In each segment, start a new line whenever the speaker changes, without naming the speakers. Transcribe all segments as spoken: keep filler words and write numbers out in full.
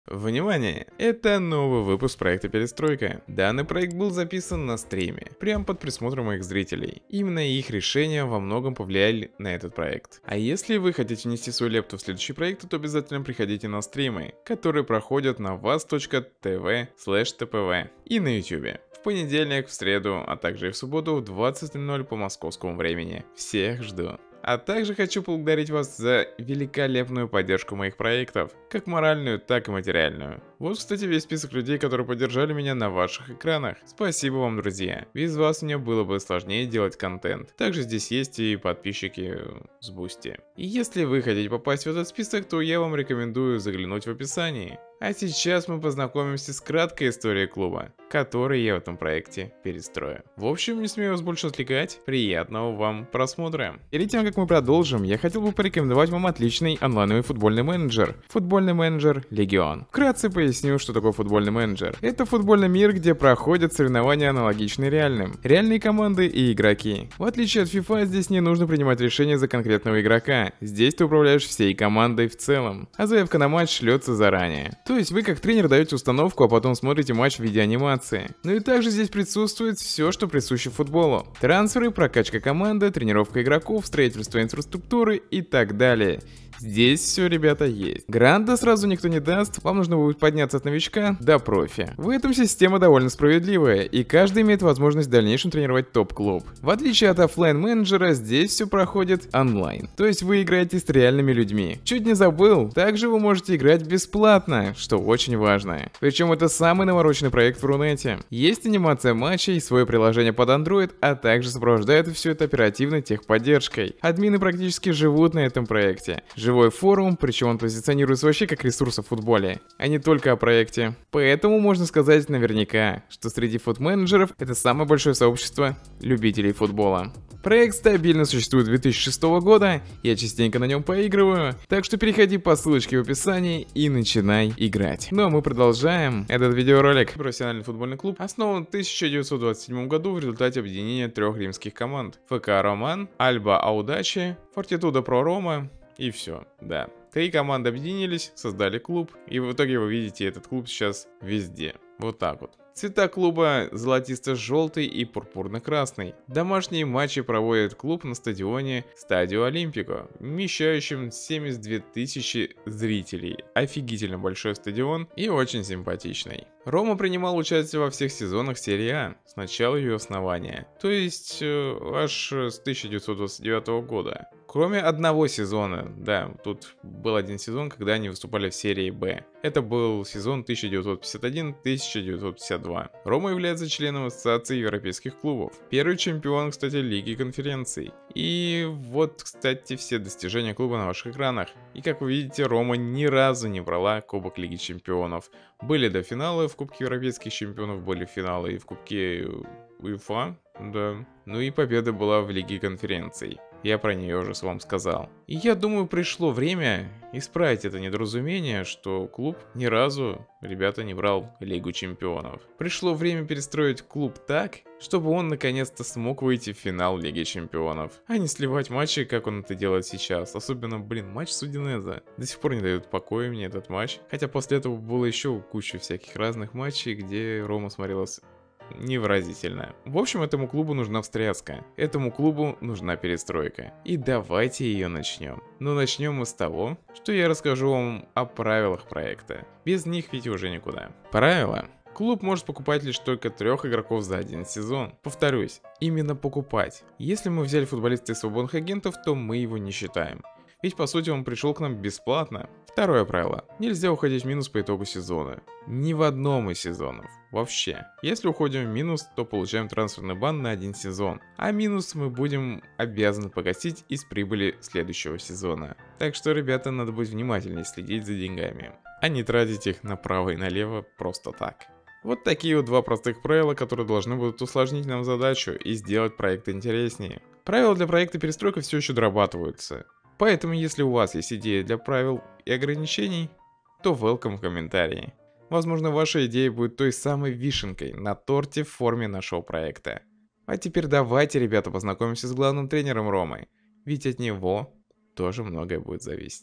Внимание! Это новый выпуск проекта Перестройка. Данный проект был записан на стриме, прямо под присмотром моих зрителей. Именно их решения во многом повлияли на этот проект. А если вы хотите внести свою лепту в следующий проект, то обязательно приходите на стримы, которые проходят на вас точка тв слэш тэ пэ вэ и на ютубе. В понедельник, в среду, а также и в субботу в двадцать ноль ноль по московскому времени. Всех жду. А также хочу поблагодарить вас за великолепную поддержку моих проектов, как моральную, так и материальную. Вот, кстати, весь список людей, которые поддержали меня на ваших экранах. Спасибо вам, друзья. Без вас мне было бы сложнее делать контент. Также здесь есть и подписчики с Бусти. И если вы хотите попасть в этот список, то я вам рекомендую заглянуть в описании. А сейчас мы познакомимся с краткой историей клуба, который я в этом проекте перестрою. В общем, не смею вас больше отвлекать. Приятного вам просмотра. Перед тем, как мы продолжим, я хотел бы порекомендовать вам отличный онлайновый футбольный менеджер. Футбольный менеджер Легион. Вкратце поясню, что такое футбольный менеджер. Это футбольный мир, где проходят соревнования аналогичные реальным. Реальные команды и игроки. В отличие от FIFA, здесь не нужно принимать решения за конкретного игрока. Здесь ты управляешь всей командой в целом. А заявка на матч шлется заранее. То есть вы как тренер даете установку, а потом смотрите матч в виде анимации. Ну и также здесь присутствует все, что присуще футболу. Трансферы, прокачка команды, тренировка игроков, строительство инфраструктуры и так далее. Здесь все, ребята, есть. Гранда сразу никто не даст, вам нужно будет подняться от новичка до профи. В этом система довольно справедливая, и каждый имеет возможность в дальнейшем тренировать топ-клуб. В отличие от оффлайн-менеджера, здесь все проходит онлайн. То есть вы играете с реальными людьми. Чуть не забыл, также вы можете играть бесплатно, что очень важно. Причем это самый навороченный проект в Рунете. Есть анимация матчей, свое приложение под Android, а также сопровождает все это оперативной техподдержкой. Админы практически живут на этом проекте. Живой форум, причем он позиционируется вообще как ресурс о футболе, а не только о проекте. Поэтому можно сказать наверняка, что среди фут-менеджеров это самое большое сообщество любителей футбола. Проект стабильно существует с две тысячи шестого года, я частенько на нем поигрываю, так что переходи по ссылочке в описании и начинай играть. Ну а мы продолжаем этот видеоролик. Профессиональный футбольный клуб основан в тысяча девятьсот двадцать седьмом году в результате объединения трех римских команд: эф ка Роман, Альба Аудачи, Фортитуда Про Рома. И все, да. Три команды объединились, создали клуб, и в итоге вы видите этот клуб сейчас везде. Вот так вот. Цвета клуба золотисто-желтый и пурпурно-красный. Домашние матчи проводит клуб на стадионе Стадио Олимпико, вмещающем семьдесят две тысячи зрителей. Офигительно большой стадион и очень симпатичный. Рома принимал участие во всех сезонах серии А с начала ее основания, то есть э, аж с тысяча девятьсот двадцать девятого года. Кроме одного сезона, да, тут был один сезон, когда они выступали в серии Б. Это был сезон тысяча девятьсот пятьдесят один — тысяча девятьсот пятьдесят два. Рома является членом Ассоциации европейских клубов. Первый чемпион, кстати, Лиги конференций. И вот, кстати, все достижения клуба на ваших экранах. И как вы видите, Рома ни разу не брала Кубок Лиги чемпионов. Были до финала в Кубке европейских чемпионов, были финалы и в Кубке УЕФА, да. Ну и победа была в Лиге конференций. Я про нее уже с вам сказал. И я думаю, пришло время исправить это недоразумение, что клуб ни разу, ребята, не брал Лигу чемпионов. Пришло время перестроить клуб так, чтобы он наконец-то смог выйти в финал Лиги чемпионов, а не сливать матчи, как он это делает сейчас. Особенно, блин, матч с Удинезе. До сих пор не дает покоя мне этот матч. Хотя после этого было еще куча всяких разных матчей, где Рома смотрелась невыразительно. В общем, этому клубу нужна встряска. Этому клубу нужна перестройка. И давайте ее начнем. Но начнем мы с того, что я расскажу вам о правилах проекта. Без них ведь уже никуда. Правила. Клуб может покупать лишь только трех игроков за один сезон. Повторюсь, именно покупать. Если мы взяли футболиста из свободных агентов, то мы его не считаем. Ведь по сути он пришел к нам бесплатно. Второе правило. Нельзя уходить в минус по итогу сезона. Ни в одном из сезонов. Вообще. Если уходим в минус, то получаем трансферный бан на один сезон. А минус мы будем обязаны погасить из прибыли следующего сезона. Так что, ребята, надо быть внимательнее следить за деньгами, а не тратить их направо и налево просто так. Вот такие вот два простых правила, которые должны будут усложнить нам задачу и сделать проект интереснее. Правила для проекта перестройка все еще дорабатываются. Поэтому, если у вас есть идеи для правил и ограничений, то welcome в комментарии. Возможно, ваша идея будет той самой вишенкой на торте в форме нашего проекта. А теперь давайте, ребята, познакомимся с главным тренером Ромы, ведь от него тоже многое будет зависеть.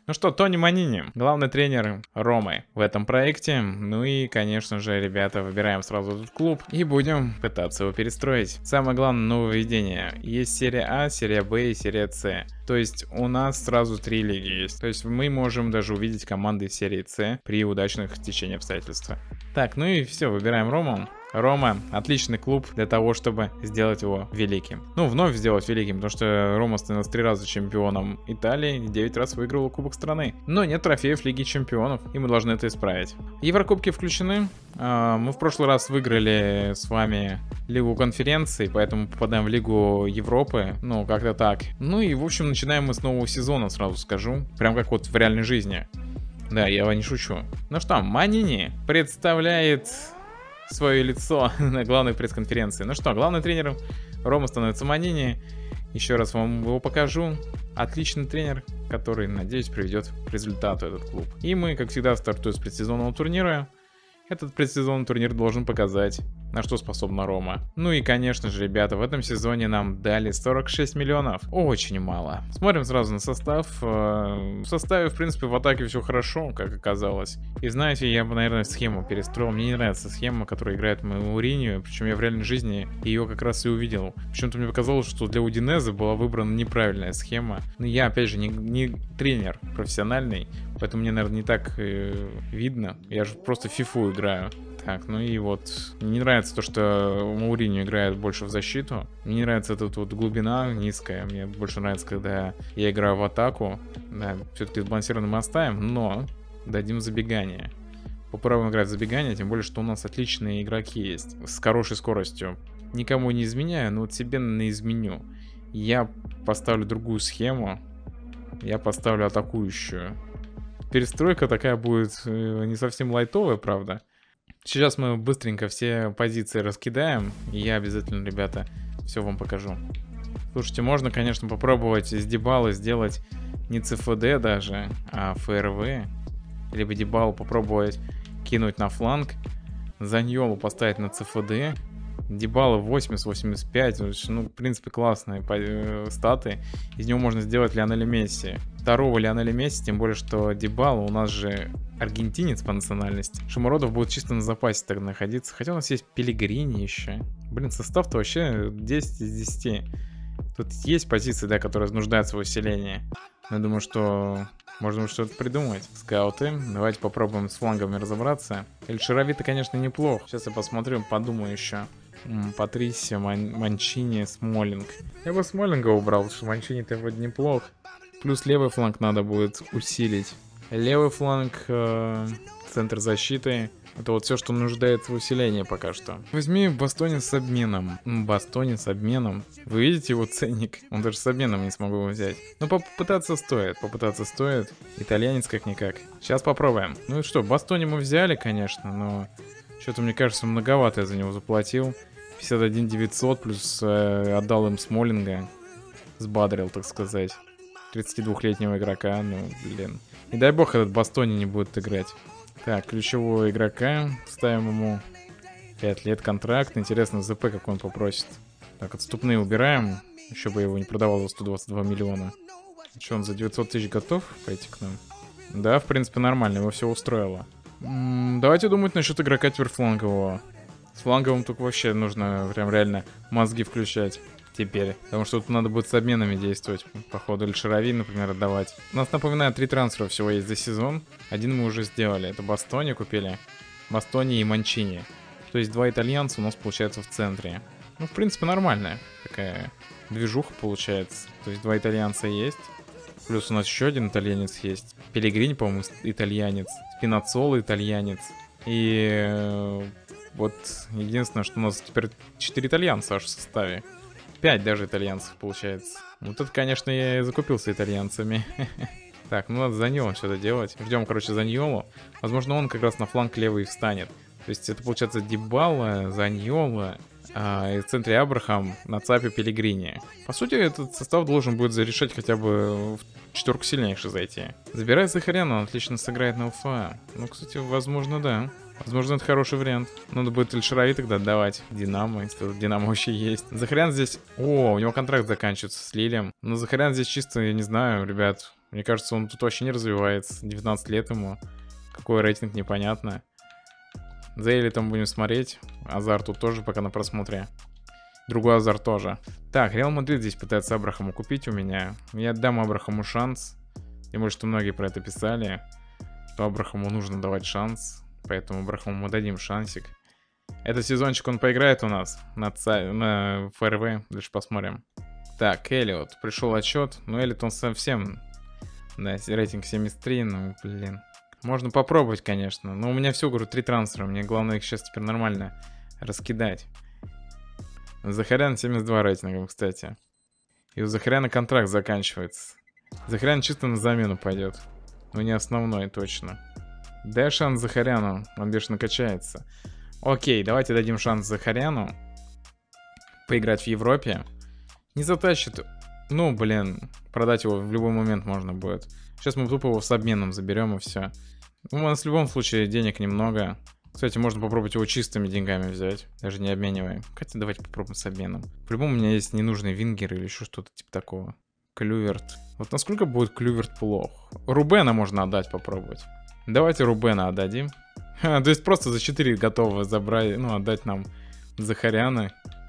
Ну что, Тони Манини, главный тренер Ромы в этом проекте. Ну и, конечно же, ребята, выбираем сразу этот клуб и будем пытаться его перестроить. Самое главное нововведение. Есть серия А, серия Б и серия С. То есть у нас сразу три лиги есть. То есть мы можем даже увидеть команды серии С при удачных течениях обстоятельств. Так, ну и все, выбираем Рому. Рома отличный клуб для того, чтобы сделать его великим. Ну, вновь сделать великим, потому что Рома становился три раза чемпионом Италии и девять раз выиграл Кубок страны. Но нет трофеев Лиги Чемпионов, и мы должны это исправить. Еврокубки включены. Мы в прошлый раз выиграли с вами Лигу конференций, поэтому попадаем в Лигу Европы. Ну, как-то так. Ну и, в общем, начинаем мы с нового сезона, сразу скажу. Прям как вот в реальной жизни. Да, я не шучу. Ну что, Манини представляет свое лицо на главной пресс-конференции. Ну что, главным тренером Рома становится Манини. Еще раз вам его покажу. Отличный тренер, который, надеюсь, приведет к результату этот клуб. И мы, как всегда, стартуем с предсезонного турнира. Этот предсезонный турнир должен показать, на что способна Рома. Ну и, конечно же, ребята, в этом сезоне нам дали сорок шесть миллионов. Очень мало. Смотрим сразу на состав. В составе, в принципе, в атаке все хорошо, как оказалось. И знаете, я бы, наверное, схему перестроил. Мне не нравится схема, которая играет Мауриньо. Причем я в реальной жизни ее как раз и увидел. Почему-то мне показалось, что для Удинезе была выбрана неправильная схема. Но я, опять же, не, не тренер профессиональный. Поэтому мне, наверное, не так э, видно. Я же просто фифу играю. Так, ну и вот, мне не нравится то, что Мауриньо играет больше в защиту. Мне не нравится эта вот глубина низкая. Мне больше нравится, когда я играю в атаку. Да, все-таки сбалансированно мы оставим, но дадим забегание. Попробуем играть в забегание, тем более, что у нас отличные игроки есть с хорошей скоростью. Никому не изменяю, но вот себе не изменю. Я поставлю другую схему. Я поставлю атакующую. Перестройка такая будет э, не совсем лайтовая, правда. Сейчас мы быстренько все позиции раскидаем, и я обязательно, ребята, все вам покажу. Слушайте, можно, конечно, попробовать из Дибалы сделать не ЦФД даже, а ФРВ. Либо Дибалу попробовать кинуть на фланг, Заньолу поставить на ЦФД. Дибала восемьдесят восемьдесят пять, ну, в принципе, классные статы. Из него можно сделать Лионеля Месси. Второго Лионеля Месси, тем более, что Дибала у нас же аргентинец по национальности. Шумородов будет чисто на запасе тогда находиться. Хотя у нас есть Пелигрини еще. Блин, состав-то вообще десять из десяти. Тут есть позиции, да, которые нуждаются в усилении. Но я думаю, что можно что-то придумать. Скауты. Давайте попробуем с флангами разобраться. Эль-Шарави-то, конечно, неплохо. Сейчас я посмотрю, подумаю еще. Патрисия, Ман Манчини, Смолинг. Я бы Смолинга убрал, потому что Манчини-то вроде неплох. Плюс левый фланг надо будет усилить. Левый фланг, э, центр защиты. Это вот все, что нуждается в усилении пока что. Возьми Бастони с обменом. Бастони с обменом. Вы видите его ценник? Он даже с обменом не смогу его взять. Но попытаться стоит. Попытаться стоит. Итальянец как-никак. Сейчас попробуем. Ну и что, Бастони мы взяли, конечно, но что-то, мне кажется, многовато я за него заплатил. пятьдесят один девятьсот плюс э, отдал им Смолинга. Сбадрил, так сказать. тридцатидвухлетнего игрока, ну, блин. Не дай бог этот Бастони не будет играть. Так, ключевого игрока. Ставим ему пять лет контракт. Интересно, ЗП как он попросит. Так, отступные убираем. Еще бы я его не продавал за сто двадцать два миллиона. Что, он за девятьсот тысяч готов пойти к нам? Да, в принципе, нормально, его все устроило. М-м, давайте думать насчет игрока тверфлангового. С фланговым только вообще нужно прям реально мозги включать теперь. Потому что тут надо будет с обменами действовать. Походу, Эль-Шарави, например, отдавать. У нас, напоминаю, три трансфера всего есть за сезон. Один мы уже сделали. Это Бастони купили. Бастони и Манчини. То есть два итальянца у нас получается в центре. Ну, в принципе, нормальная такая движуха получается. То есть два итальянца есть. Плюс у нас еще один итальянец есть. Пелигрини, по-моему, итальянец. Спинацоло итальянец. И э, вот единственное, что у нас теперь четыре итальянца аж в составе. пять даже итальянцев получается. Вот это, конечно, я и закупился итальянцами. Так, ну надо Заньоло что-то делать. Ждем, короче, Заньоло. Возможно, он как раз на фланг левый встанет. То есть это получается Дибала, Заньоло, а, и в центре Абрахам, на цапе Пелигрини. По сути, этот состав должен будет зарешать хотя бы в четверку сильнейших зайти. Забирай Захаряна, он отлично сыграет на УФА. Ну, кстати, возможно, да. Возможно, это хороший вариант. Надо будет Эль-Шарави тогда отдавать Динамо, если Динамо вообще есть. Захарян здесь... О, у него контракт заканчивается с Лилем. Но Захарян здесь чисто, я не знаю, ребят. Мне кажется, он тут вообще не развивается. девятнадцать лет ему. Какой рейтинг, непонятно. За Элитом будем смотреть. Азар тут тоже пока на просмотре. Другой Азар тоже. Так, Реал Мадрид здесь пытается Абрахаму купить у меня. Я дам Абрахаму шанс. Тем более, что многие про это писали. Что Абрахаму нужно давать шанс. Поэтому Абрахаму мы дадим шансик. Этот сезончик он поиграет у нас на, ца... на эф эр вэ. Дальше посмотрим. Так, Эллиот. Пришел отчет. Ну, Эллиот он совсем... Да, рейтинг семьдесят три. Ну, блин. Можно попробовать, конечно. Но у меня все, говорю, три трансфера. Мне главное их сейчас теперь нормально раскидать. Захарян семьдесят два рейтингом, кстати. И у Захаряна контракт заканчивается. Захарян чисто на замену пойдет. Но не основной, точно. Дай шанс Захаряну. Он бешено качается. Окей, давайте дадим шанс Захаряну поиграть в Европе. Не затащит. Ну, блин, продать его в любой момент можно будет. Сейчас мы тупо его с обменом заберем и все. У нас в любом случае денег немного. Кстати, можно попробовать его чистыми деньгами взять. Даже не обменивая. Хотя давайте попробуем с обменом. По-любому у меня есть ненужный вингер или еще что-то типа такого. Клюверт. Вот насколько будет Клюверт плох? Рубена можно отдать попробовать. Давайте Рубена отдадим. Ха, то есть просто за четыре готовы забрать, ну, отдать нам Захаряна.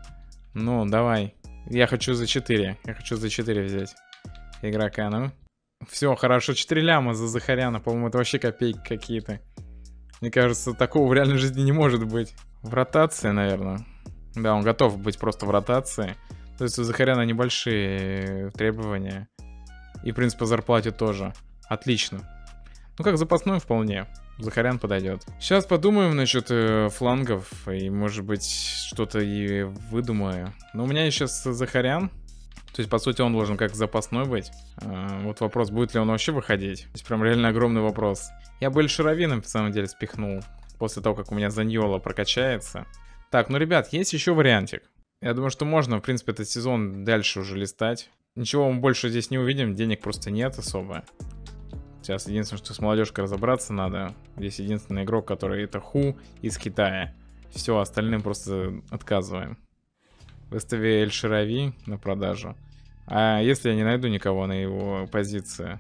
Ну, давай. Я хочу за четыре. Я хочу за четыре взять игрока, ну. Все, хорошо, четыре ляма за Захаряна. По-моему, это вообще копейки какие-то. Мне кажется, такого в реальной жизни не может быть. В ротации, наверное. Да, он готов быть просто в ротации. То есть у Захаряна небольшие требования. И, в принципе, по зарплате тоже. Отлично. Ну, как запасной вполне. Захарян подойдет. Сейчас подумаем насчет э, флангов. И, может быть, что-то и выдумаю. Но у меня сейчас Захарян. То есть, по сути, он должен как запасной быть. А, вот вопрос, будет ли он вообще выходить. Здесь прям реально огромный вопрос. Я бы Эль-Шарави, на самом деле, спихнул. После того, как у меня Заньола прокачается. Так, ну, ребят, есть еще вариантик. Я думаю, что можно, в принципе, этот сезон дальше уже листать. Ничего мы больше здесь не увидим. Денег просто нет особо. Сейчас единственное, что с молодежкой разобраться надо. Здесь единственный игрок, который это Ху из Китая. Все, остальным просто отказываем. Выстави Эль-Шарави на продажу. А если я не найду никого на его позиции,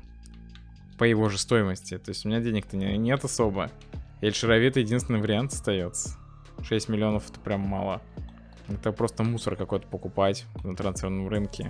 по его же стоимости, то есть у меня денег-то не, нет особо. Эль-Шарави это единственный вариант остается. шесть миллионов это прям мало. Это просто мусор какой-то покупать на трансферном рынке.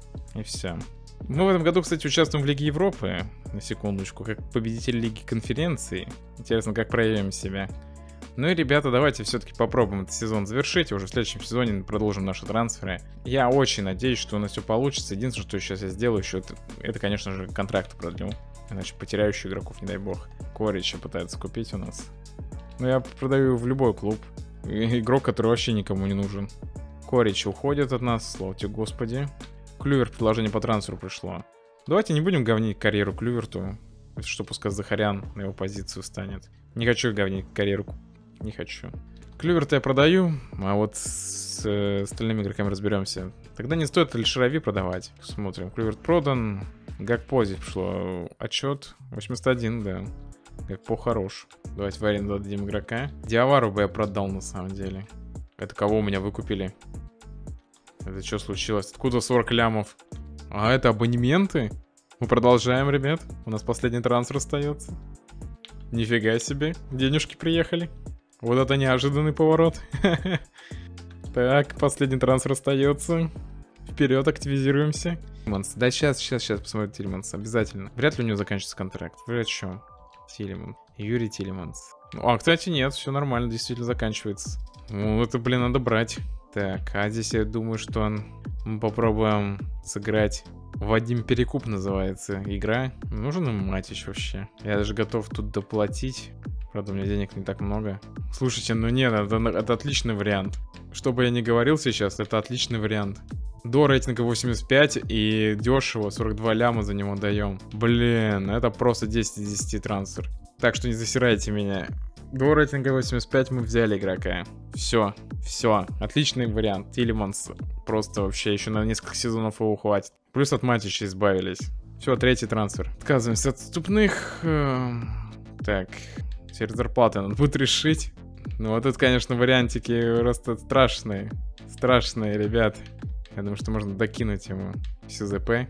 И все. Мы в этом году, кстати, участвуем в Лиге Европы. На секундочку, как победитель Лиги Конференции. Интересно, как проявим себя. Ну и, ребята, давайте все-таки попробуем этот сезон завершить. Уже в следующем сезоне продолжим наши трансферы. Я очень надеюсь, что у нас все получится. Единственное, что сейчас я сделаю еще, это, это конечно же, контракт продлю. Иначе потеряю еще игроков, не дай бог. Корича пытается купить у нас. Но я продаю в любой клуб. Игрок, который вообще никому не нужен. Корич уходит от нас, слава тебе, господи. Клюверт, предложение по трансферу пришло. Давайте не будем говнить карьеру Клюверту. Что пускай Захарян на его позицию станет. Не хочу говнить карьеру. Не хочу. Клюверта я продаю, а вот с э, остальными игроками разберемся. Тогда не стоит Эль-Шарави продавать. Смотрим. Клюверт продан. Гакпо здесь пришло отчет. восемьдесят один, да. Гакпо хорош. Давайте в аренду дадим игрока. Диавару бы я продал на самом деле. Это кого у меня выкупили? Это что случилось? Откуда сорок лямов? А это абонементы? Мы продолжаем, ребят. У нас последний трансфер остается. Нифига себе. Денежки приехали. Вот это неожиданный поворот. Так, последний трансфер остается. Вперед, активизируемся. Тилманс. Да, сейчас, сейчас, сейчас посмотрим Тилманс. Обязательно. Вряд ли у него заканчивается контракт. Вряд ли что. Тилманс. Юрий Тилманс. А, кстати, нет, все нормально, действительно заканчивается. Ну, это, блин, надо брать. Так, а здесь я думаю, что он... мы попробуем сыграть. Вадим Перекуп называется игра. Нужен им матч вообще. Я даже готов тут доплатить. Правда, у меня денег не так много. Слушайте, ну нет, это, это отличный вариант. Что бы я ни говорил сейчас, это отличный вариант. До рейтинга восемьдесят пять и дешево, сорок два ляма за него даем. Блин, это просто десять из десяти трансфер. Так что не засирайте меня. До рейтинга восемьдесят пять мы взяли игрока. Все, все, отличный вариант. Тилманс просто вообще еще на несколько сезонов его хватит. Плюс от Матича избавились. Все, третий трансфер. Отказываемся от отступных. Так, теперь зарплаты надо будет решить. Ну вот это, конечно, вариантики просто страшные. Страшные, ребят. Я думаю, что можно докинуть ему СЗП.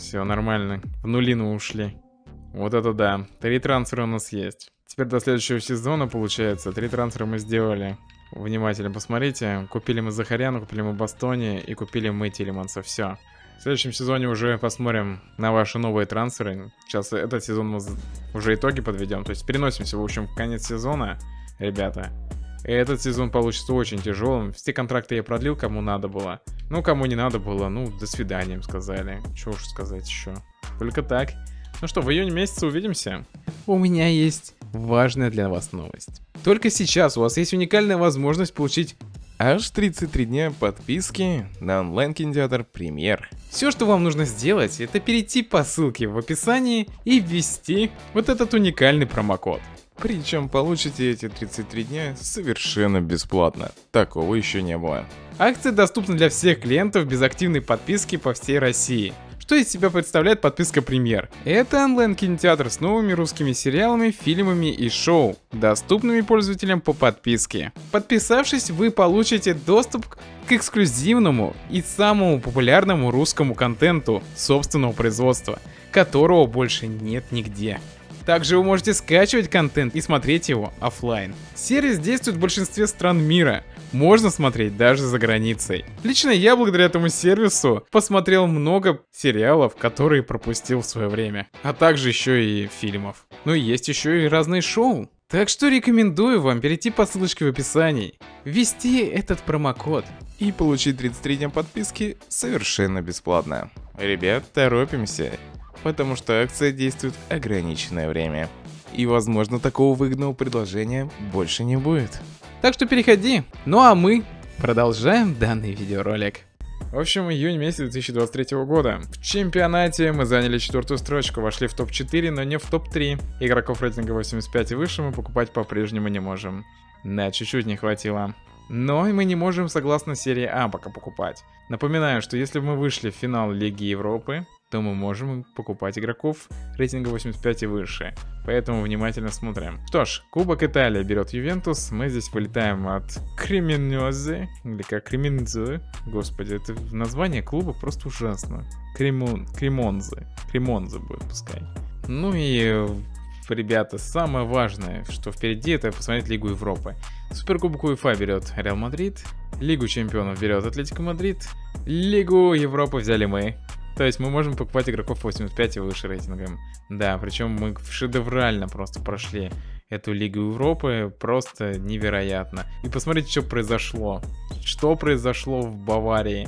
Все нормально. В нулину ушли. Вот это да. Три трансфера у нас есть. Теперь до следующего сезона, получается, три трансфера мы сделали. Внимательно посмотрите. Купили мы Захаряна, купили мы Бастони и купили мы Тилеманса. Все. В следующем сезоне уже посмотрим на ваши новые трансферы. Сейчас этот сезон мы уже итоги подведем. То есть переносимся, в общем, в конец сезона, ребята. И этот сезон получится очень тяжелым. Все контракты я продлил, кому надо было. Ну, кому не надо было, ну, до свидания, им сказали. Чего уж сказать еще. Только так. Ну что, в июне месяце увидимся. У меня есть важная для вас новость. Только сейчас у вас есть уникальная возможность получить аж тридцать три дня подписки на онлайн-кинотеатр Премьер. Все, что вам нужно сделать, это перейти по ссылке в описании и ввести вот этот уникальный промокод. Причем получите эти тридцать три дня совершенно бесплатно. Такого еще не было. Акция доступна для всех клиентов без активной подписки по всей России. Что из себя представляет подписка Премьер? Это онлайн-кинотеатр с новыми русскими сериалами, фильмами и шоу, доступными пользователям по подписке. Подписавшись, вы получите доступ к эксклюзивному и самому популярному русскому контенту собственного производства, которого больше нет нигде. Также вы можете скачивать контент и смотреть его офлайн. Сервис действует в большинстве стран мира. Можно смотреть даже за границей. Лично я благодаря этому сервису посмотрел много сериалов, которые пропустил в свое время. А также еще и фильмов. Ну и есть еще и разные шоу. Так что рекомендую вам перейти по ссылочке в описании, ввести этот промокод и получить тридцать три дня подписки совершенно бесплатно. Ребят, торопимся, потому что акция действует ограниченное время. И возможно такого выгодного предложения больше не будет. Так что переходи. Ну а мы продолжаем данный видеоролик. В общем, июнь месяц две тысячи двадцать третьего года. В чемпионате мы заняли четвертую строчку, вошли в топ четыре, но не в топ три. Игроков рейтинга восемьдесят пять и выше мы покупать по-прежнему не можем. Да, чуть-чуть не хватило. Но и мы не можем согласно серии А пока покупать. Напоминаю, что если бы мы вышли в финал Лиги Европы, то мы можем покупать игроков рейтинга восемьдесят пять и выше. Поэтому внимательно смотрим. Что ж, Кубок Италии берет Ювентус. Мы здесь вылетаем от Креминьозе. Или как Креминзо. Господи, это название клуба просто ужасно. Кремон... Кремонзе. Кремонзе будет пускай. Ну и, ребята, самое важное, что впереди, это посмотреть Лигу Европы. Суперкубок УЕФА берет Реал Мадрид. Лигу Чемпионов берет Атлетико Мадрид. Лигу Европы взяли мы. То есть мы можем покупать игроков восемьдесят пять и выше рейтингом. Да, причем мы шедеврально просто прошли эту Лигу Европы. Просто невероятно. И посмотрите, что произошло. Что произошло в Баварии.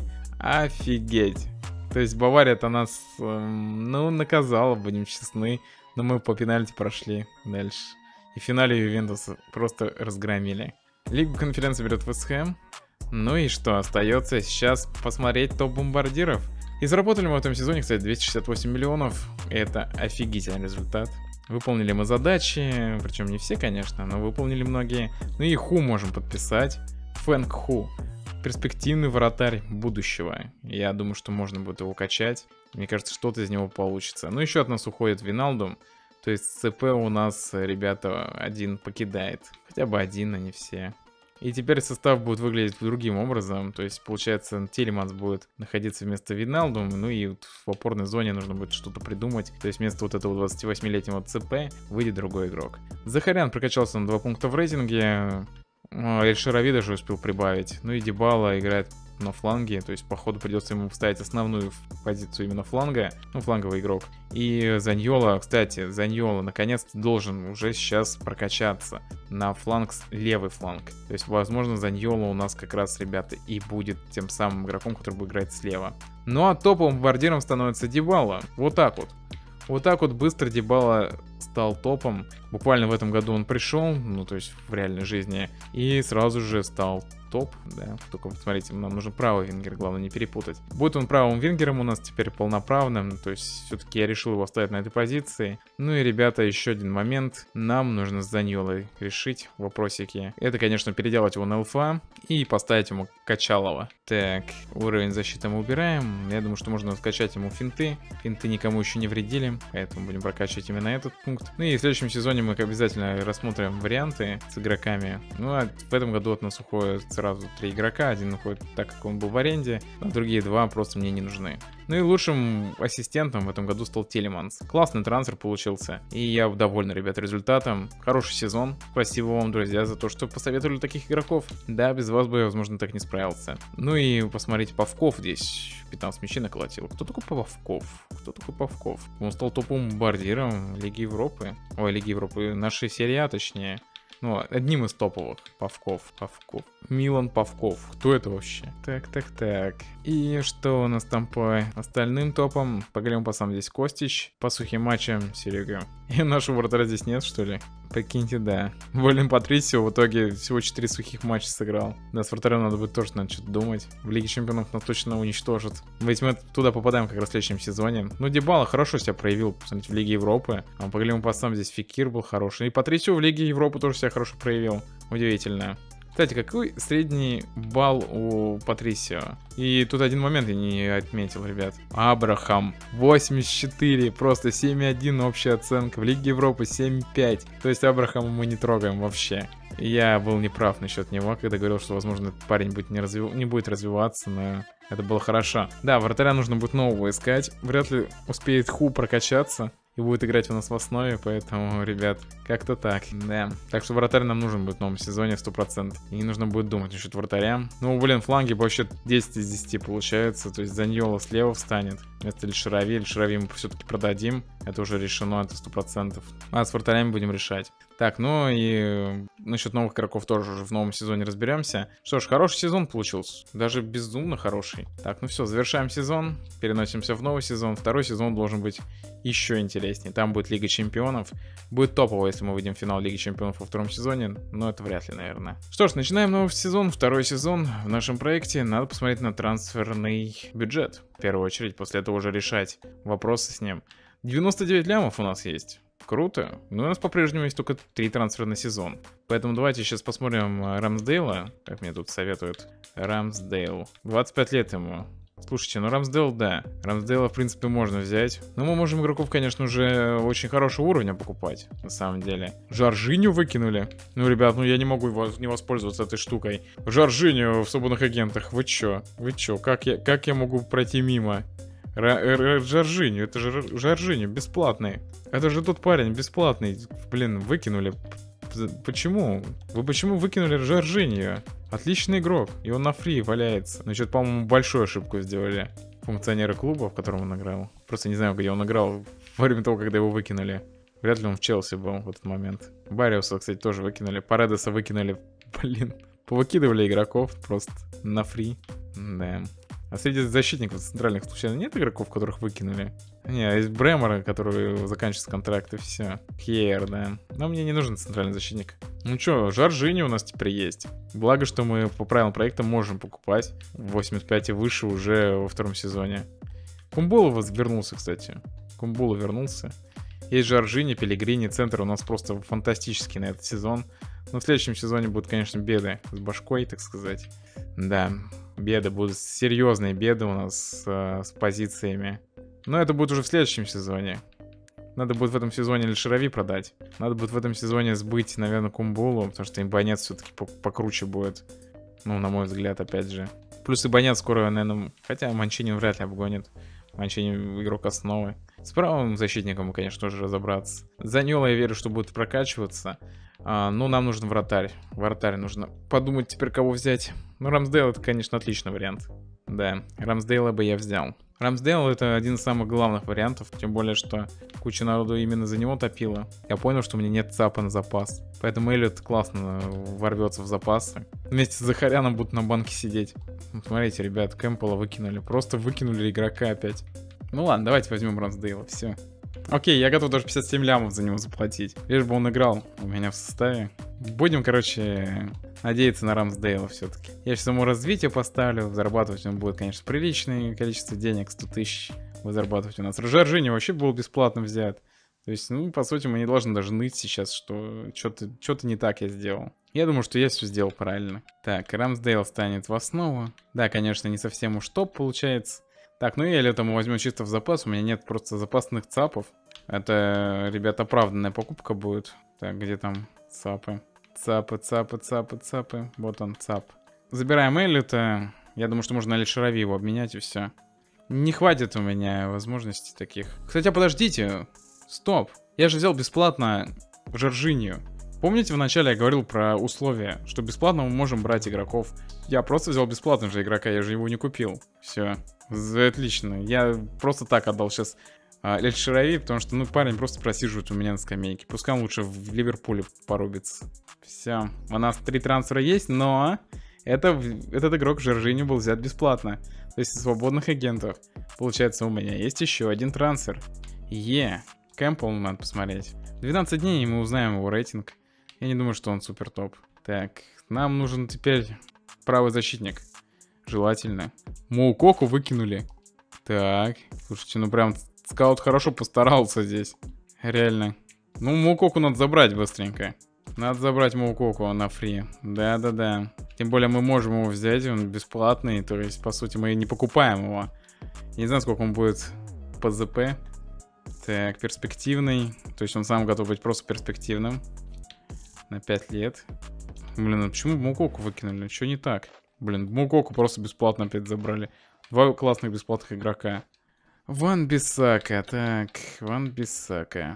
Офигеть. То есть Бавария-то нас, эм, ну, наказала, будем честны. Но мы по пенальти прошли дальше. И в финале Ювентуса просто разгромили. Лигу конференции берет Вест Хэм. Ну и что, остается сейчас посмотреть топ бомбардиров. И заработали мы в этом сезоне, кстати, двести шестьдесят восемь миллионов. Это офигительный результат. Выполнили мы задачи, причем не все, конечно, но выполнили многие. Ну и Ху можем подписать. Фэнк Ху. Перспективный вратарь будущего. Я думаю, что можно будет его качать. Мне кажется, что-то из него получится. Ну еще от нас уходит Виналдум. То есть ЦП у нас, ребята, один покидает. Хотя бы один, а не все. И теперь состав будет выглядеть другим образом. То есть, получается, Тилеманс будет находиться вместо Виналдум. Ну и вот в опорной зоне нужно будет что-то придумать. То есть, вместо вот этого двадцативосьмилетнего ЦП выйдет другой игрок. Захарян прокачался на два пункта в рейтинге. Эль Шарави даже успел прибавить. Ну и Дибала играет на фланге. То есть, походу, придется ему вставить основную позицию именно фланга. Ну, фланговый игрок. И Заньола, кстати, Заньола наконец-то должен уже сейчас прокачаться на фланг, левый фланг. То есть, возможно, Заньола у нас как раз, ребята, и будет тем самым игроком, который будет играть слева. Ну, а топовым бомбардиром становится Дибала. Вот так вот. Вот так вот быстро Дибала стал топом. Буквально в этом году он пришел, ну, то есть в реальной жизни, и сразу же стал топ, да. Только вот смотрите, нам нужен правый вингер, главное не перепутать. Будет он правым вингером у нас теперь полноправным, то есть все-таки я решил его оставить на этой позиции. Ну и, ребята, еще один момент. Нам нужно с Заньолой решить вопросики. Это, конечно, переделать его на ЛФА и поставить ему Качалова. Так, уровень защиты мы убираем. Я думаю, что можно скачать ему финты. Финты никому еще не вредили, поэтому будем прокачивать именно этот пункт. Ну и в следующем сезоне мы обязательно рассмотрим варианты с игроками. Ну а в этом году от нас уходит сразу три игрока. Один уходит так, как он был в аренде, а другие два просто мне не нужны. Ну и лучшим ассистентом в этом году стал Телеманс. Классный трансфер получился. И я доволен, ребят, результатом. Хороший сезон. Спасибо вам, друзья, за то, что посоветовали таких игроков. Да, без вас бы я, возможно, так не справился. Ну и посмотрите, Павков здесь пятнадцать мячей наколотил. Кто такой Павков? Кто такой Павков? Он стал топовым бомбардиром Лиги Европы. Ой, Лиги Европы. Нашей серии А, точнее. Ну, одним из топовых. Павков, Павков. Милан Павков. Кто это вообще? Так, так, так. И что у нас там по остальным топам? Поговорим по самому здесь Костич. По сухим матчам Серега. И нашего вратаря здесь нет, что ли? Прикиньте, да. Волин Патрисио в итоге всего четыре сухих матча сыграл. Да, с вратарем надо будет тоже надо что-то думать. В Лиге Чемпионов нас точно уничтожат. Ведь мы туда попадаем как раз в следующем сезоне. Ну, Дибала хорошо себя проявил, посмотрите, в Лиге Европы. А поговорим по самому здесь Фекир был хороший. И Патрисио в Лиге Европы тоже себя хорошо проявил. Удивительно. Кстати, какой средний балл у Патрисио? И тут один момент я не отметил, ребят. Абрахам восемьдесят четыре, просто семь один общая оценка. В Лиге Европы семь пять. То есть Абрахама мы не трогаем вообще. Я был неправ насчет него, когда говорил, что, возможно, этот парень будет не, развив... не будет развиваться, но это было хорошо. Да, вратаря нужно будет нового искать. Вряд ли успеет Ху прокачаться и будет играть у нас в основе, поэтому, ребят, как-то так, да. Так что вратарь нам нужен будет в новом сезоне сто процентов. И не нужно будет думать насчет вратаря. Ну, блин, фланги вообще десять из десяти получается, то есть Заньола слева встанет вместо Эльшарави. Эльшарави мы все-таки продадим, это уже решено, это сто процентов. А с вратарями будем решать. Так, ну и насчет новых игроков тоже уже в новом сезоне разберемся. Что ж, хороший сезон получился, даже безумно хороший. Так, ну все, завершаем сезон, переносимся в новый сезон. Второй сезон должен быть еще интереснее. Там будет Лига Чемпионов. Будет топово, если мы выйдем в финал Лиги Чемпионов во втором сезоне, но это вряд ли, наверное. Что ж, начинаем новый сезон, второй сезон в нашем проекте. Надо посмотреть на трансферный бюджет. В первую очередь, после этого уже решать вопросы с ним. девяносто девять лямов у нас есть. Круто. Но у нас по-прежнему есть только три трансфера на сезон. Поэтому давайте сейчас посмотрим Рамсдейла. Как мне тут советуют. Рамсдейл. двадцать пять лет ему. Слушайте, ну Рамсдейл, да. Рамсдейла, в принципе, можно взять. Но мы можем игроков, конечно, уже очень хорошего уровня покупать. На самом деле. Жоржинью выкинули. Ну, ребят, ну я не могу не воспользоваться этой штукой. Жоржинью в свободных агентах. Вы чё? Вы чё? Как я, как я могу пройти мимо? Жоржинью, это же Жоржинью, бесплатный. Это же тот парень, бесплатный. Блин, выкинули. Почему? Вы почему выкинули Жоржинью? Отличный игрок, и он на фри валяется. Ну, что-то, по-моему, большую ошибку сделали функционеры клуба, в котором он играл. Просто не знаю, где он играл во время того, когда его выкинули. Вряд ли он в Челси был в этот момент. Бариуса, кстати, тоже выкинули. Паредеса выкинули. Блин, повыкидывали игроков просто на фри. Да. А среди защитников центральных случайно нет игроков, которых выкинули? Не, есть Бремер, который заканчивается контракт, и все. Хейер, да. Но мне не нужен центральный защитник. Ну чё, Жоржини у нас теперь есть. Благо, что мы по правилам проекта можем покупать восемьдесят пять и выше уже во втором сезоне. Кумбула вернулся, кстати. Кумбула вернулся. Есть Жоржини, Пелегрини, центр у нас просто фантастический на этот сезон. Но в следующем сезоне будут, конечно, беды с башкой, так сказать. Да, беды будут, серьезные беды у нас э, с позициями. Но это будет уже в следующем сезоне. Надо будет в этом сезоне Эльшарави продать. Надо будет в этом сезоне сбыть, наверное, Кумбулу, потому что Ибанец все-таки покруче будет. Ну, на мой взгляд, опять же. Плюс Ибанец скоро, наверное, хотя Манчини вряд ли обгонит. Манчини игрок основы. С правым защитником, конечно, тоже разобраться. Заньола я верю, что будет прокачиваться. А, но нам нужен вратарь. Вратарь нужно подумать теперь, кого взять. Ну, Рамсдейл это, конечно, отличный вариант. Да, Рамсдейла бы я взял. Рамсдейл это один из самых главных вариантов. Тем более, что куча народу именно за него топила. Я понял, что у меня нет ЦАПа на запас. Поэтому Эллиот классно ворвется в запасы. Вместе с Захаряном будут на банке сидеть. Смотрите, ребят, Кэмпбелла выкинули. Просто выкинули игрока опять. Ну ладно, давайте возьмем Рамсдейла, все. Окей, я готов даже пятьдесят семь лямов за него заплатить. Лишь бы он играл у меня в составе. Будем, короче, надеяться на Рамсдейла все-таки. Я сейчас ему развитие поставлю. Зарабатывать он будет, конечно, приличное количество денег. сто тысяч будет зарабатывать у нас. Жоржини вообще был бесплатно взят. То есть, ну, по сути, мы не должны даже ныть сейчас, что что-то что-то не так я сделал. Я думаю, что я все сделал правильно. Так, Рамсдейл станет в основу. Да, конечно, не совсем уж топ получается. Так, ну и Эллиота мы возьмем чисто в запас. У меня нет просто запасных цапов. Это, ребят, оправданная покупка будет. Так, где там цапы? Цапы, цапы, цапы, цапы. Вот он, цап. Забираем Эллиота. Я думаю, что можно на Эльшарави его обменять и все.
Не хватит у меня возможностей таких. Кстати, а подождите. Стоп. Я же взял бесплатно Жоржинию. Помните, вначале я говорил про условия, что бесплатно мы можем брать игроков. Я просто взял бесплатно же игрока, я же его не купил. Все. Отлично. Я просто так отдал сейчас а, Эль Шарави, потому что, ну, парень просто просиживает у меня на скамейке. Пускай он лучше в Ливерпуле порубится. Все. У нас три трансфера есть, но это, этот игрок Жоржинью был взят бесплатно. То есть свободных агентов. Получается, у меня есть еще один трансфер. Е. Кэмпбелл надо посмотреть. двенадцать дней, и мы узнаем его рейтинг. Я не думаю, что он супер топ. Так, нам нужен теперь правый защитник. Желательно. Моукоку выкинули. Так, слушайте, ну прям скаут хорошо постарался здесь. Реально. Ну, Моукоку надо забрать быстренько. Надо забрать Моукоку на фри. Да-да-да. Тем более мы можем его взять, он бесплатный. То есть, по сути, мы не покупаем его. Я не знаю, сколько он будет по ЗП. Так, перспективный. То есть он сам готов быть просто перспективным. На пять лет. Блин, а почему Моукоку выкинули? Что не так? Блин, Моукоку просто бесплатно опять забрали. Два классных бесплатных игрока. Ван Бисака. Так, Ван Бисака.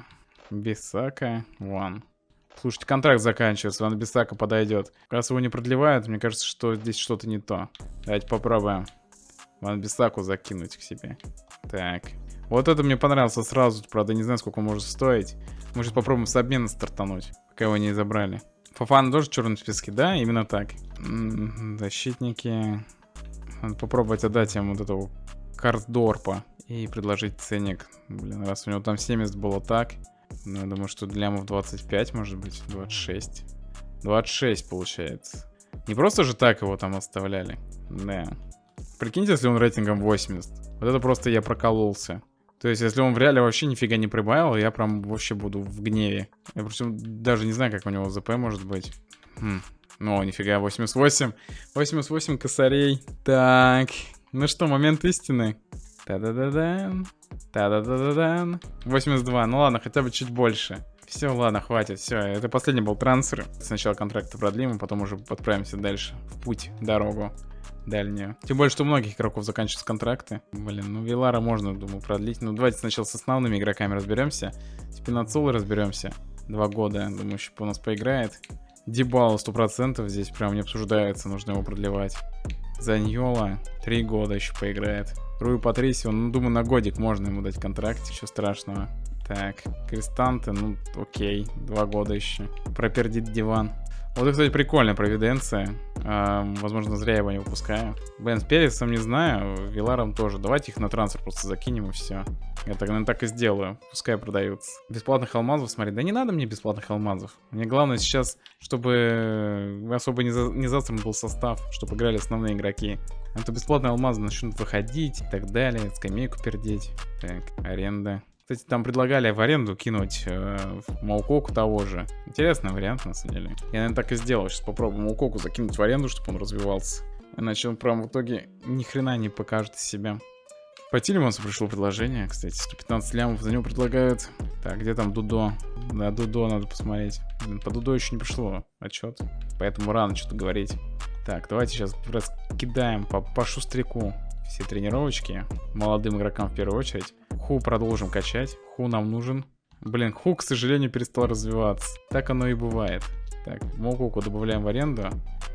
Бисака, Ван. Слушайте, контракт заканчивается, Ван Бисака подойдет. Раз его не продлевают, мне кажется, что здесь что-то не то. Давайте попробуем Ван Бисаку закинуть к себе. Так. Вот это мне понравился сразу, правда, не знаю, сколько он может стоить. Может, попробуем с обмена стартануть, пока его не забрали. Фафан тоже в черном списке, да? Именно так. М-м, защитники. Надо попробовать отдать ему вот этого Картдорпа и предложить ценник. Блин, раз у него там семьдесят было так. Ну, я думаю, что для лямов двадцать пять, может быть, двадцать шесть. двадцать шесть получается. Не просто же так его там оставляли. Да. Прикиньте, если он рейтингом восемьдесят. Вот это просто я прокололся. То есть, если он в реале вообще нифига не прибавил, я прям вообще буду в гневе. Я причем даже не знаю, как у него ЗП может быть. Хм. Ну, нифига, восемьдесят восемь. восемьдесят восемь косарей. Так. Ну что, момент истины. Та-да-да-дан. Та-да-да-да-дан. восемьдесят два. Ну ладно, хотя бы чуть больше. Все, ладно, хватит. Все, это последний был трансфер. Сначала контракты продлим, а потом уже отправимся дальше. В путь, дорогу дальнюю. Тем более, что у многих игроков заканчиваются контракты. Блин, ну Вилара можно, думаю, продлить. Ну давайте сначала с основными игроками разберемся. Спинацоло разберемся. Два года, думаю, еще у нас поиграет. Дибало сто процентов здесь прям не обсуждается, нужно его продлевать. Заньола три года еще поиграет. Руи Патрисио, ну думаю, на годик можно ему дать контракт, ничего страшного. Так, Кристанте, ну окей, два года еще. Пропердит диван. Вот это, кстати, прикольная провиденция. А, возможно, зря я его не выпускаю. Блин, с Пересом не знаю, Виларом тоже. Давайте их на трансфер просто закинем и все. Я так, наверное, так и сделаю. Пускай продаются. Бесплатных алмазов, смотри. Да не надо мне бесплатных алмазов. Мне главное сейчас, чтобы особо не, за... не засран был состав, чтобы играли основные игроки. А то бесплатные алмазы начнут выходить и так далее. Скамейку пердеть. Так, аренда. Кстати, там предлагали в аренду кинуть э, Моукоку того же. Интересный вариант, на самом деле. Я, наверное, так и сделал. Сейчас попробую Моукоку закинуть в аренду, чтобы он развивался. Иначе он прям в итоге ни хрена не покажет из себя. По Тилемансу пришло предложение, кстати. сто пятнадцать лямов за него предлагают. Так, где там Дудо? Да, Дудо надо посмотреть. Блин, по Дудо еще не пришло отчет. Поэтому рано что-то говорить. Так, давайте сейчас раскидаем по, по шустряку все тренировочки. Молодым игрокам в первую очередь. Ху продолжим качать. Ху нам нужен. Блин, Ху, к сожалению, перестал развиваться. Так оно и бывает. Так, Моукоку добавляем в аренду.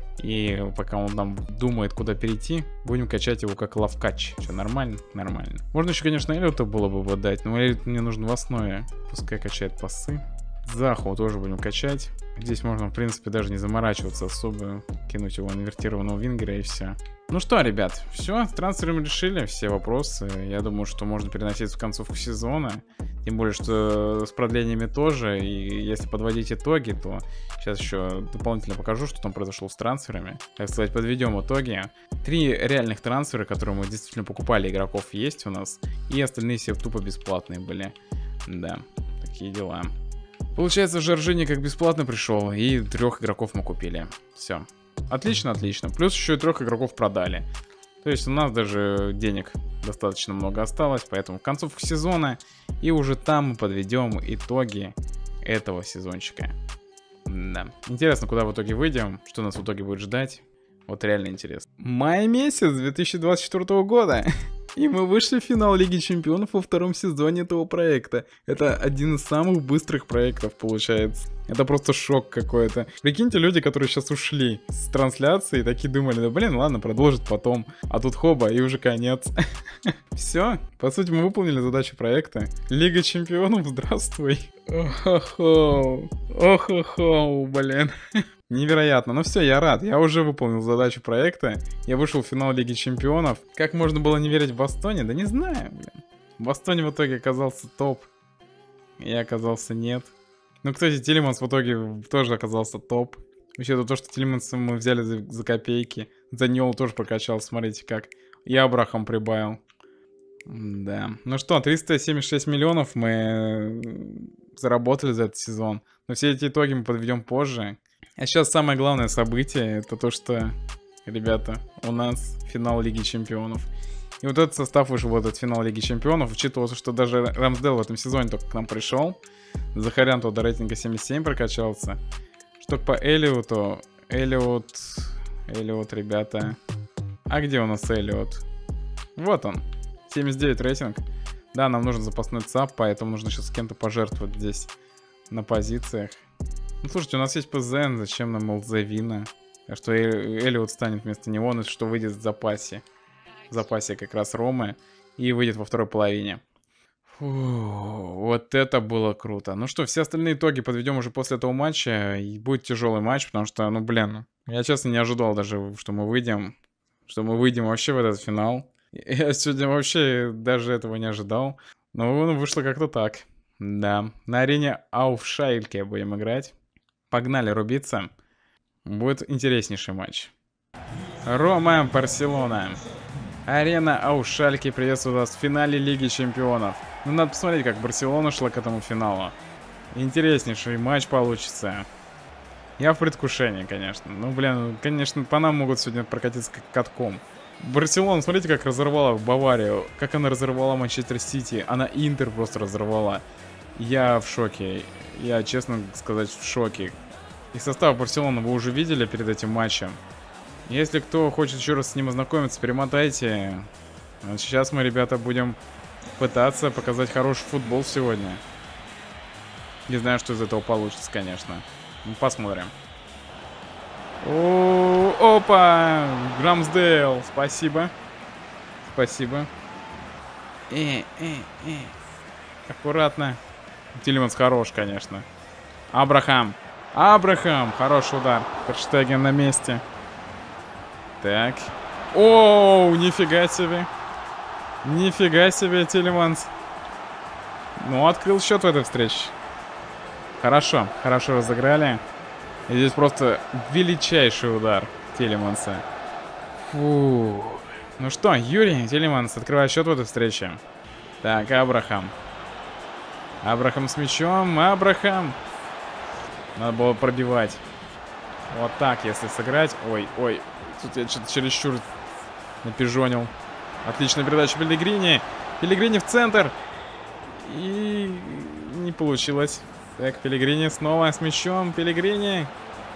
И пока он там думает, куда перейти, будем качать его как лавкач. Что, нормально? Нормально. Можно еще, конечно, Эллиота было бы выдать, но Эллиот мне нужен в основе. Пускай качает пасы. Заху тоже будем качать. Здесь можно, в принципе, даже не заморачиваться особо. Кинуть его инвертированного вингера и все. Ну что, ребят, все, с трансферами решили все вопросы. Я думаю, что можно переносить в концовку сезона. Тем более, что с продлениями тоже. И если подводить итоги, то сейчас еще дополнительно покажу, что там произошло с трансферами. Так сказать, подведем итоги. Три реальных трансфера, которые мы действительно покупали игроков, есть у нас. И остальные все тупо бесплатные были. Да, такие дела. Получается, Жоржини как бесплатно пришел, и трех игроков мы купили. Все. Отлично, отлично. Плюс еще и трех игроков продали. То есть у нас даже денег достаточно много осталось, поэтому концовку сезона, и уже там мы подведем итоги этого сезончика. Да. Интересно, куда в итоге выйдем, что нас в итоге будет ждать. Вот реально интересно. Май месяц две тысячи двадцать четвёртого года. И мы вышли в финал Лиги Чемпионов во втором сезоне этого проекта. Это один из самых быстрых проектов получается. Это просто шок какой-то. Прикиньте, люди, которые сейчас ушли с трансляции, такие думали, да блин, ладно, продолжит потом. А тут хоба, и уже конец. Все, по сути, мы выполнили задачу проекта. Лига Чемпионов, здравствуй. Ох-охо, ох-охо, блин. Невероятно. Ну все, я рад. Я уже выполнил задачу проекта. Я вышел в финал Лиги Чемпионов. Как можно было не верить в Бастоне? Да не знаю, блин. В Бастоне в итоге оказался топ. Я оказался нет. Ну, кстати, Тилиманс в итоге тоже оказался топ. Вообще-то то, что Тилиманса мы взяли за, за копейки. За Ньол тоже прокачал, смотрите как. И Абрахам прибавил. Да. Ну что, триста семьдесят шесть миллионов мы заработали за этот сезон. Но все эти итоги мы подведем позже. А сейчас самое главное событие, это то, что, ребята, у нас финал Лиги Чемпионов. И вот этот состав вышел в этот финал Лиги Чемпионов. Учитывая, что даже Рамсдейл в этом сезоне только к нам пришел. Захарян туда до рейтинга семьдесят семь прокачался. Что по Элиоту? Элиот... Элиот, ребята. А где у нас Элиот? Вот он. семьдесят девять рейтинг. Да, нам нужен запасной ЦАП, поэтому нужно сейчас с кем-то пожертвовать здесь на позициях. Ну, слушайте, у нас есть ПЗН, зачем нам Молдзавина? А что Элиот станет вместо него, ну, что выйдет в запасе. В запасе как раз Ромы. И выйдет во второй половине. Фу, вот это было круто. Ну что, все остальные итоги подведем уже после этого матча. И будет тяжелый матч, потому что, ну, блин, я честно не ожидал даже, что мы выйдем. Что мы выйдем вообще в этот финал. Я сегодня вообще даже этого не ожидал. Но ну, вышло как-то так. Да, на арене Ауфшайльке будем играть. Погнали рубиться. Будет интереснейший матч. Рома, Барселона. Арена Ауфшальке приветствует вас в финале Лиги Чемпионов. Ну, надо посмотреть, как Барселона шла к этому финалу. Интереснейший матч получится. Я в предвкушении, конечно. Ну, блин, конечно, по нам могут сегодня прокатиться как катком. Барселона, смотрите, как разорвала Баварию. Как она разорвала Манчестер Сити. Она Интер просто разорвала. Я в шоке. Я, честно сказать, в шоке. И состав Барселоны вы уже видели перед этим матчем. Если кто хочет еще раз с ним ознакомиться, перемотайте. Сейчас мы, ребята, будем пытаться показать хороший футбол сегодня. Не знаю, что из этого получится, конечно. Ну, посмотрим. О, опа! Рамсдейл, спасибо. Спасибо. Э, э, э. Аккуратно. Тилиманс хорош, конечно. Абрахам. Абрахам. Хороший удар. Терштеген на месте. Так. Оу, нифига себе. Нифига себе, Тилиманс. Ну, открыл счет в этой встрече. Хорошо, хорошо разыграли. И здесь просто величайший удар Тилиманса. Фу. Ну что, Юрий Тилиманс открывает счет в этой встрече. Так, Абрахам. Абрахам с мячом. Абрахам. Надо было пробивать. Вот так, если сыграть. Ой, ой. Тут я что-то чересчур напижонил. Отличная передача Пеллегрини. Пеллегрини в центр. И не получилось. Так, Пеллегрини снова с мячом. Пеллегрини.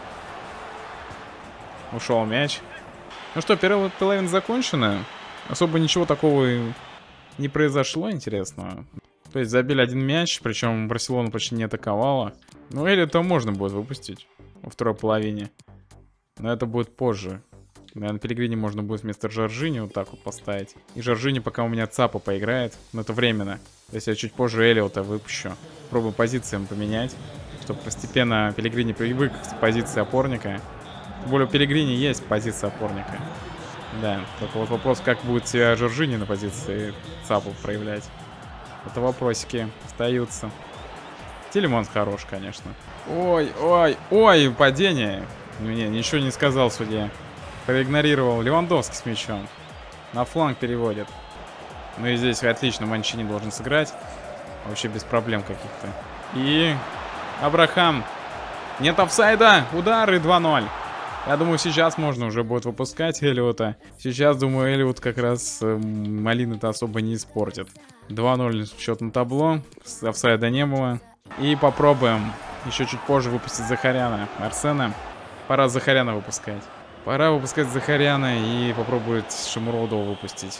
Ушел мяч. Ну что, первая половина закончена. Особо ничего такого не произошло интересного. То есть забили один мяч, причем Барселона почти не атаковала. Ну или это можно будет выпустить во второй половине. Но это будет позже. Наверное, Пеллегрини можно будет вместо Жоржини вот так вот поставить. И Жоржини пока у меня Цапа поиграет. Но это временно. То есть я чуть позже Элиота выпущу. Пробую позициям поменять. Чтобы постепенно Пеллегрини привык к позиции опорника. Тем более у Пеллегрини есть позиция опорника. Да, только вот вопрос, как будет себя Жоржини на позиции Цапа проявлять. Это вопросики остаются. Тилиманс хорош, конечно. Ой, ой, ой, падение. Не, ничего не сказал судья. Проигнорировал. Левандовский с мячом. На фланг переводит. Ну и здесь отлично Манчини должен сыграть. Вообще без проблем каких-то. И Абрахам. Нет офсайда. Удары два ноль. Я думаю, сейчас можно уже будет выпускать Элиота. Сейчас, думаю, Элиот как раз э, малины-то особо не испортит. два ноль счет на табло. Офсайда не было. И попробуем еще чуть позже выпустить Захаряна. Арсена. Пора Захаряна выпускать. Пора выпускать Захаряна и попробовать Шамуродова выпустить.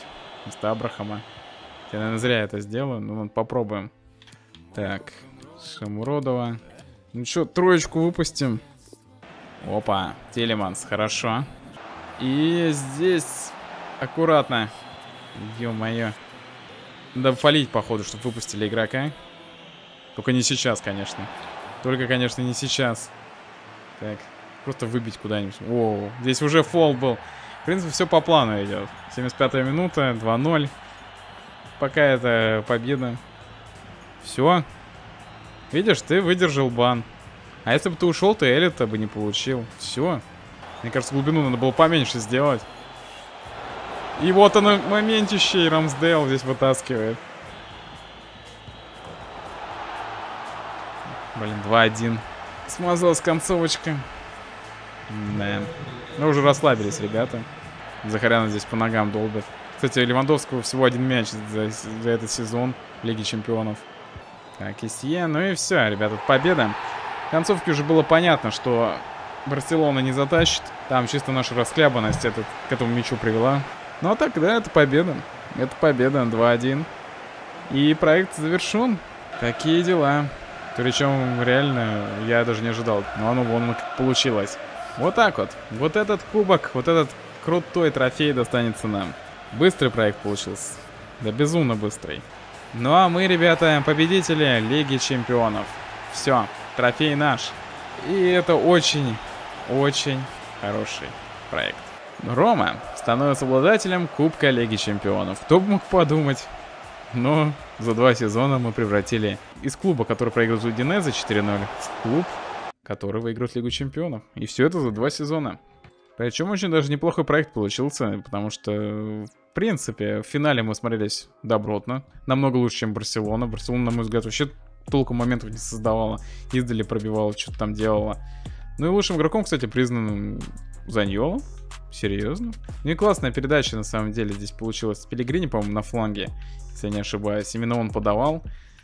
вместо Абрахама. Я, наверное, зря это сделаю, но ну, попробуем. Так, Шамуродова. Ну что, троечку выпустим. Опа, Телеманс, хорошо. И здесь аккуратно. Ё-моё. Надо полить, походу, чтобы выпустили игрока. Только не сейчас, конечно. Только, конечно, не сейчас. Так, просто выбить куда-нибудь. Воу, здесь уже фол был. В принципе, все по плану идет. семьдесят пятая минута, два ноль. Пока это победа. Все. Видишь, ты выдержал бан. А если бы ты ушел, то Элита бы не получил. Все. Мне кажется, глубину надо было поменьше сделать. И вот оно, моментище, и Рамсдейл здесь вытаскивает. Блин, два один. Смазалась концовочка. Да. Ну, уже расслабились ребята. Захаряна здесь по ногам долбит. Кстати, Левандовского всего один мяч за, за этот сезон в Лиге Чемпионов. Так, Исье. Ну и все, ребята, победа. В концовке уже было понятно, что Барселона не затащит. Там чисто наша расхлябанность этот, к этому мячу привела. Ну а так, да, это победа. Это победа, два один. И проект завершен. Такие дела. Причем, реально, я даже не ожидал. Но оно вон как получилось. Вот так вот. Вот этот кубок, вот этот крутой трофей достанется нам. Быстрый проект получился. Да безумно быстрый. Ну а мы, ребята, победители Лиги Чемпионов. Все, трофей наш. И это очень, очень хороший проект. Рома становится обладателем Кубка Лиги Чемпионов. Кто бы мог подумать? Но за два сезона мы превратили из клуба, который проигрывает Удинезе четыре ноль, в клуб, который выигрывает Лигу Чемпионов. И все это за два сезона. Причем очень даже неплохой проект получился, потому что, в принципе, в финале мы смотрелись добротно. Намного лучше, чем Барселона. Барселона, на мой взгляд, вообще толком моментов не создавала. Издали пробивала, что-то там делала. Ну и лучшим игроком, кстати, признан Заньоло. Серьезно? Ну и классная передача, на самом деле, здесь получилась с Пелегрини, по-моему, на фланге, если я не ошибаюсь. Именно он подавал.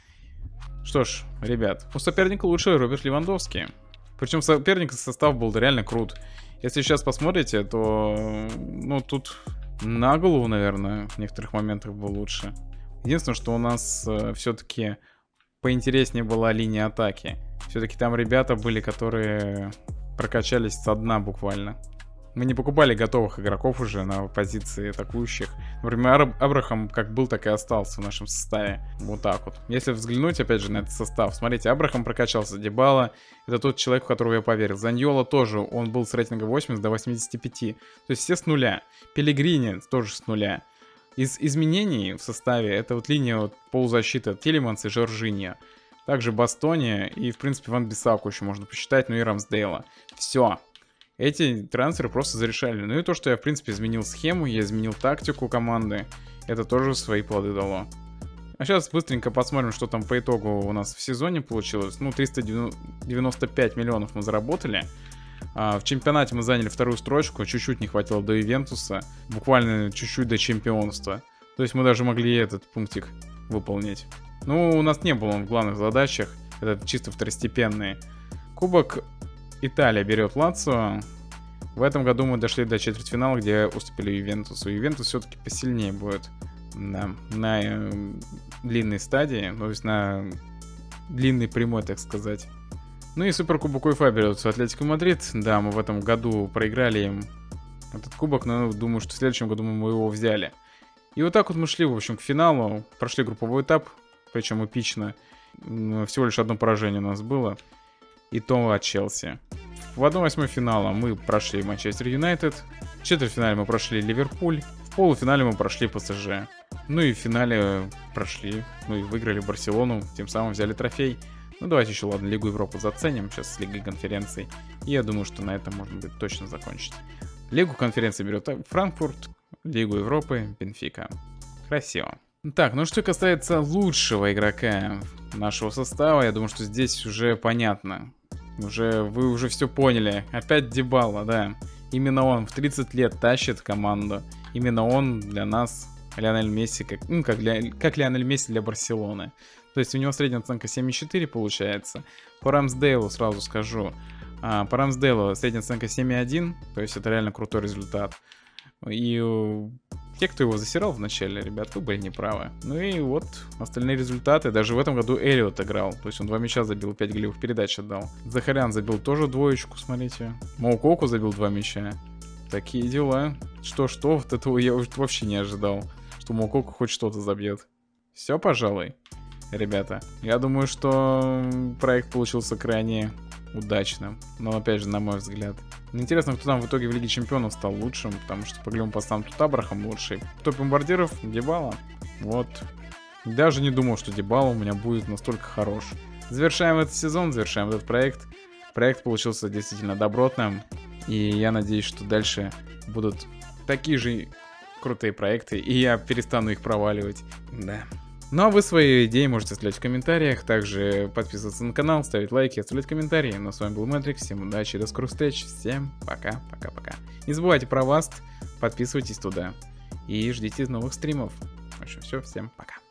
Что ж, ребят, у соперника лучше Роберт Левандовский. Причем соперник состав был реально крут. Если сейчас посмотрите, то, ну, тут на голову, наверное, в некоторых моментах был лучше. Единственное, что у нас э, все-таки поинтереснее была линия атаки. Все-таки там ребята были, которые прокачались со дна буквально. Мы не покупали готовых игроков уже на позиции атакующих. Например, Абрахам как был, так и остался в нашем составе. Вот так вот. Если взглянуть, опять же, на этот состав. Смотрите, Абрахам прокачался. Дибала — это тот человек, в которого я поверил. Заньоло тоже. Он был с рейтинга восемьдесят до восьмидесяти пяти. То есть все с нуля. Пелегрини тоже с нуля. Из изменений в составе — это вот линия вот полузащиты Телеманс и Жоржиньо. Также Бастони и, в принципе, Ван Бисаку еще можно посчитать. Ну и Рамсдейла. Все. Эти трансферы просто зарешали. Ну и то, что я, в принципе, изменил схему, я изменил тактику команды, это тоже свои плоды дало. А сейчас быстренько посмотрим, что там по итогу у нас в сезоне получилось. Ну, триста девяносто пять миллионов мы заработали. А, в чемпионате мы заняли вторую строчку, чуть-чуть не хватило до Ивентуса, буквально чуть-чуть до чемпионства. То есть мы даже могли этот пунктик выполнить. Ну, у нас не было он в главных задачах, это чисто второстепенные. Кубок Италия берет Лацио. В этом году мы дошли до четвертьфинала, где уступили Ювентусу. Ювентус все-таки посильнее будет на, на э, длинной стадии, то есть на длинной прямой, так сказать. Ну и Суперкубок УЕФА берет Атлетико Мадрид. Да, мы в этом году проиграли им этот кубок, но думаю, что в следующем году мы его взяли. И вот так вот мы шли, в общем, к финалу. Прошли групповой этап, причем эпично. Всего лишь одно поражение у нас было. И то от Челси. В одной восьмой финала мы прошли Манчестер Юнайтед. В четвертьфинале мы прошли Ливерпуль. В полуфинале мы прошли ПСЖ. Ну и в финале прошли, ну и выиграли Барселону. Тем самым взяли трофей. Ну давайте еще, ладно, Лигу Европы заценим. Сейчас с Лигой конференций. И я думаю, что на этом можно будет точно закончить. Лигу конференции берет Франкфурт. Лигу Европы Бенфика. Красиво. Так, ну что касается лучшего игрока нашего состава, я думаю, что здесь уже понятно. Уже вы уже все поняли. Опять Дибала, да. Именно он в тридцать лет тащит команду. Именно он для нас, Лионель Месси, как, ну, как, для, как Лионель Месси для Барселоны. То есть у него средняя оценка семь и четыре получается. По Рамсдейлу сразу скажу. А, по Рамсдейлу средняя оценка семь и один. То есть это реально крутой результат. И Те, кто его засирал в начале, ребят, вы были неправы. Ну и вот остальные результаты. Даже в этом году Эллиот играл. То есть он два мяча забил, пять голевых передач отдал. Захарян забил тоже двоечку, смотрите. Моукоку забил два мяча. Такие дела. Что-что, вот этого я вообще не ожидал. Что Моукоку хоть что-то забьет. Все, пожалуй, ребята. Я думаю, что проект получился крайне удачным. Но опять же, на мой взгляд. Интересно, кто там в итоге в Лиге Чемпионов стал лучшим, потому что по голевым постам тут Абрахам лучший. Топ бомбардиров Дибала. Вот. Даже не думал, что Дибала у меня будет настолько хорош. Завершаем этот сезон, завершаем этот проект. Проект получился действительно добротным. И я надеюсь, что дальше будут такие же крутые проекты, и я перестану их проваливать. Да. Ну а вы свои идеи можете оставлять в комментариях, также подписываться на канал, ставить лайки, оставлять комментарии. Ну а с вами был Мэтрик, всем удачи, до скорых встреч, всем пока, пока-пока. Не забывайте про Васт, подписывайтесь туда и ждите новых стримов. В общем, все, всем пока.